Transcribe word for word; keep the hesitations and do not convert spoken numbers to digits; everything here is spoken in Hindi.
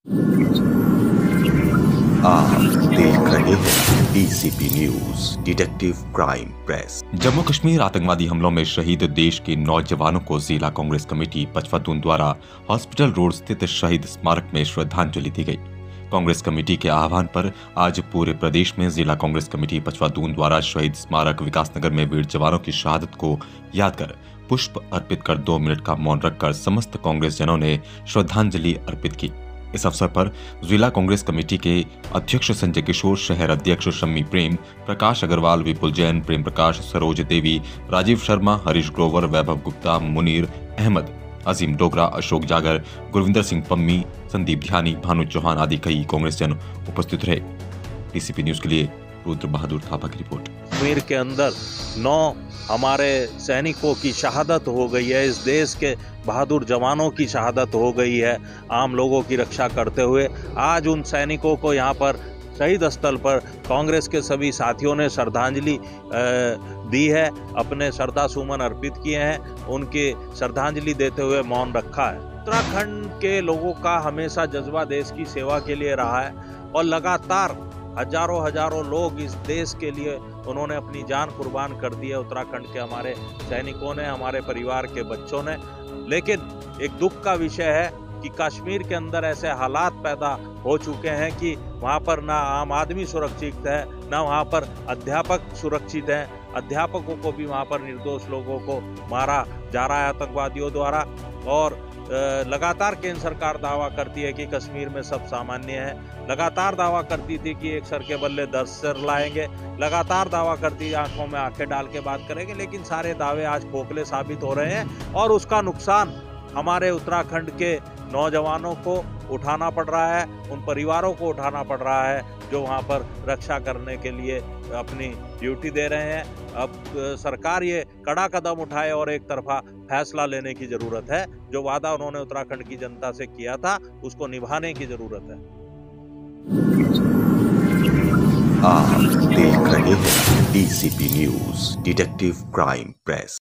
आप देख रहे हैं DCP news, detective crime press. Jammu Kashmir आतंकवादी हमलों में शहीद देश के नौ जवानों को जिला कांग्रेस कमेटी पचफातून द्वारा हॉस्पिटल रोड स्थित शहीद स्मारक में श्रद्धांजलि दी गई। कांग्रेस कमेटी के आह्वान पर आज पूरे प्रदेश में जिला कांग्रेस कमेटी पचफातून द्वारा शहीद स्मारक विकासनगर में वीर जवानों की शहादत को याद कर पुष्प अर्पित कर दो मिनट का मौन रखकर समस्त कांग्रेस जनों ने श्रद्धांजलि अर्पित की। इस अवसर पर जिला कांग्रेस कमेटी के अध्यक्ष संजय किशोर, शहर अध्यक्ष शम्मी प्रेम, प्रकाश अग्रवाल, विपुल जैन, प्रेम प्रकाश, सरोज देवी, राजीव शर्मा, हरीश ग्रोवर, वैभव गुप्ता, मुनीर अहमद, अजीम डोगरा, अशोक जागर, गुरविंदर सिंह पम्मी, संदीप ध्यानी, भानु चौहान आदि कई कांग्रेस जन उपस्थित रहे। टीसीपी न्यूज के लिए रुद्र बहादुर थापा की रिपोर्ट। कश्मीर के अंदर नौ हमारे सैनिकों की शहादत हो गई है, इस देश के बहादुर जवानों की शहादत हो गई है आम लोगों की रक्षा करते हुए। आज उन सैनिकों को यहाँ पर शहीद स्थल पर कांग्रेस के सभी साथियों ने श्रद्धांजलि दी है, अपने श्रद्धा सुमन अर्पित किए हैं, उनके श्रद्धांजलि देते हुए मौन रखा है। उत्तराखंड के लोगों का हमेशा जज्बा देश की सेवा के लिए रहा है और लगातार हजारों हजारों लोग इस देश के लिए उन्होंने अपनी जान कुर्बान कर दी है। उत्तराखंड के हमारे सैनिकों ने, हमारे परिवार के बच्चों ने। लेकिन एक दुख का विषय है कि कश्मीर के अंदर ऐसे हालात पैदा हो चुके हैं कि वहाँ पर ना आम आदमी सुरक्षित है, ना वहाँ पर अध्यापक सुरक्षित हैं। अध्यापकों को भी वहाँ पर निर्दोष लोगों को मारा जा रहा है आतंकवादियों द्वारा। और लगातार केंद्र सरकार दावा करती है कि कश्मीर में सब सामान्य है, लगातार दावा करती थी कि एक सर के बल्ले दस सर लाएंगे, लगातार दावा करती आंखों में आंखें डाल के बात करेंगे, लेकिन सारे दावे आज खोखले साबित हो रहे हैं और उसका नुकसान हमारे उत्तराखंड के नौजवानों को उठाना पड़ रहा है, उन परिवारों को उठाना पड़ रहा है जो वहाँ पर रक्षा करने के लिए अपनी ड्यूटी दे रहे हैं। अब सरकार ये कड़ा कदम उठाए और एक तरफा फैसला लेने की जरूरत है। जो वादा उन्होंने उत्तराखंड की जनता से किया था उसको निभाने की जरूरत है। आप देख रहे हैं DCP news, detective crime press.